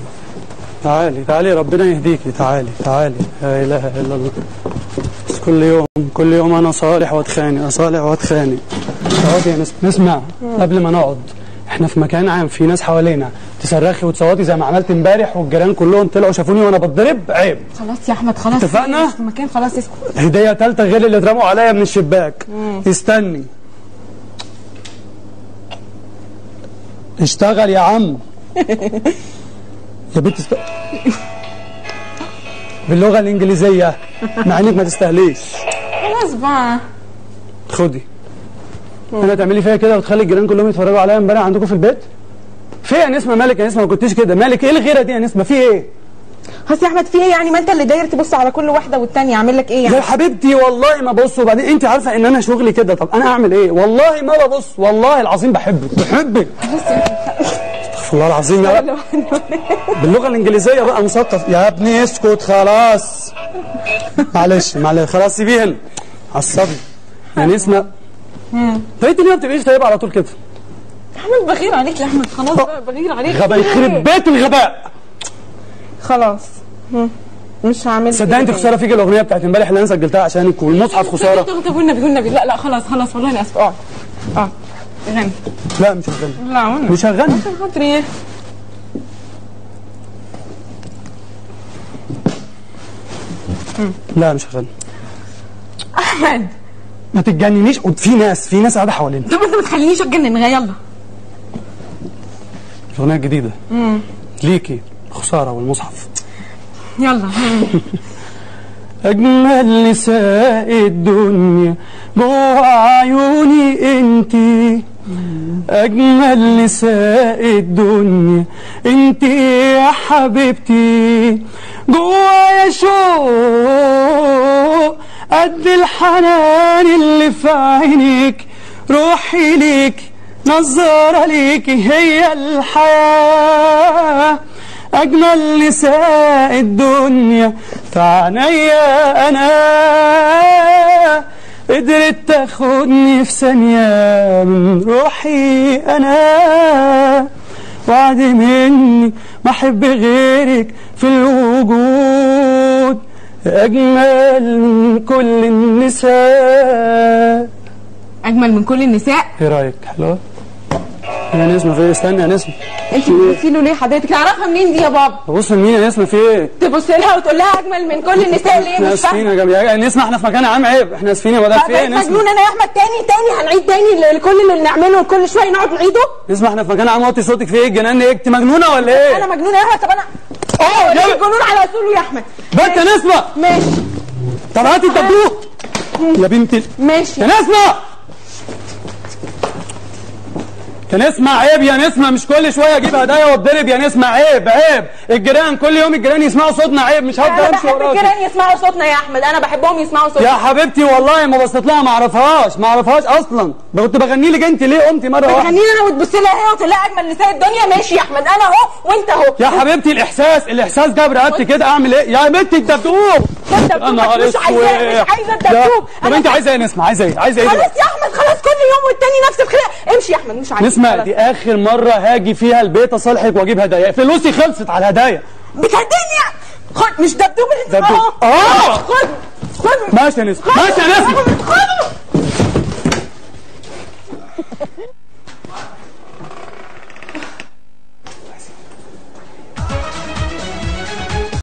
تعالي تعالي ربنا يهديكي، تعالي تعالي، لا اله الا الله. بس كل يوم انا صالح واتخانق، اصالح واتخانق. اقعدي يا نسمع قبل ما نقعد، احنا في مكان عام، في ناس حوالينا، تصرخي وتصوتي زي ما عملت امبارح والجيران كلهم طلعوا شافوني وانا بتضرب، عيب. خلاص يا احمد خلاص، اتفقنا؟ في مكان، خلاص اسكت. هديه ثالثه غير اللي اترموا عليا من الشباك. استني. اشتغل يا عم. يا بنت باللغه الانجليزيه مع انك ما تستاهليش. خلاص بقى. خدي. انا تعملي فيا كده وتخلي الجيران كلهم يتفرجوا عليا امبارح عندكم في البيت؟ في يا نسمه مالك يا نسمه؟ ما كنتيش كده، مالك ايه الغيره دي يا نسمه؟ في ايه؟ خلاص يا احمد، في ايه يعني؟ ما انت اللي داير تبص على كل واحده والتانيه، اعمل لك ايه يعني؟ يا حبيبتي والله ما ببص، وبعدين انت عارفه ان انا شغلي كده، طب انا اعمل ايه؟ والله ما ببص، والله العظيم بحبك. استغفر الله العظيم يا رب. باللغه الانجليزيه بقى مثقف يا ابني. اسكت خلاص. معلش خلاص سيبيه هنا. عصبني يا نسمه. طب انت ليه ما بتبقيش طيبه على طول كده؟ احمد بغير عليك يا احمد، خلاص بقى بغير عليك. غباء يخرب بيت الغباء. خلاص مش هعمل. صدقني انت خساره فيك الاغنيه بتاعت امبارح اللي انا سجلتها عشانك، والمصحف خساره. طب والنبي لا خلاص والله انا اسفه. اقعد غني. لا مش هغني. لا والله مش هغني. عشان خاطري. لا مش هغني. احمد ما تتجننيش، في ناس قاعده حوالينا. طب انت ما تخلينيش اتجنن. يلا الاغنيه الجديده ليكي خساره والمصحف. يلا. اجمل نساء الدنيا جوه عيوني انتي، اجمل نساء الدنيا انتي يا حبيبتي، جوايا شوق قد الحنان اللي في عينيك، روحي ليك نظرة ليكي هي الحياة، أجمل نساء الدنيا في عينيا أنا، قدرت تاخدني في ثانية من روحي أنا، وعد مني ما أحب غيرك في الوجود، أجمل من كل النساء. أجمل من كل النساء؟ إيه رأيك؟ حلوة؟ يا نسمة في إيه؟ استنى يا نسمة. أنت بتبصي له ليه حضرتك؟ تعرفها منين دي يا بابا؟ ببص لمين يا نسمة في إيه؟ تبص لها وتقول لها أجمل من كل النساء اللي هي مش فاهمة. احنا اسفين يا نسمة، احنا في مكان عام، عيب، احنا اسفين يا مدام. في إيه يا نسمة؟ مجنون أنا يا أحمد؟ تاني هنعيد تاني كل اللي بنعمله كل شوية نقعد نعيده؟ نسمة احنا في مكان عام، وطي صوتك في إيه؟ الجنان إيه؟ أنت مجنونة ولا إيه؟ أنا مجنونة يا أحمد؟ طب أنا ليه الجنون على أصوله يا أحمد؟ بنت يا نسمة. ماشي. طب هاتي الدبدوب يا بنتي. ماشي يا نسمة. يا نسمة عيب يا نسمة، مش كل شوية اجيب هدايا واتضرب يا نسمة، عيب. الجيران كل يوم الجيران يسمعوا صوتنا، عيب. مش هفضل امشي وراكي. انا بحب الجيران يسمعوا صوتنا يا احمد، انا بحبهم يسمعوا صوتنا. يا حبيبتي والله ما بصيت لها، ما اعرفهاش اصلا، كنت بغني لك انت، ليه قمتي مرة واحدة؟ بتغني لي انا وتبص لها هي وتقول لها اجمل نساء الدنيا؟ ماشي يا احمد، انا اهو وانت اهو. يا حبيبتي الاحساس جاب رقبتي كده، اعمل ايه؟ يا بنتي الدبدوب. انا مش عايزه الدبدوب. طب انت عايزه ايه يا نسمة؟ عايزه ايه؟ خلاص يا احمد خلاص، كل يوم والتاني نفس الخناقه. امشي يا احمد، مش عايزه. نسمة دي اخر مرة هاجي فيها البيت اصالحك واجيب هدايا، فلوسي خلصت على الهدايا. بتهديني؟ خد. مش دبدوب اللي خد. خد. ماشي يا نسمة، ماشي يا نسمة. خد.